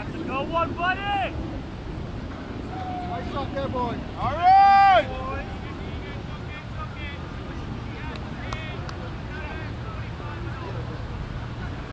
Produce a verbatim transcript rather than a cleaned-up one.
Go one, buddy! Nice shot there, boy. All right!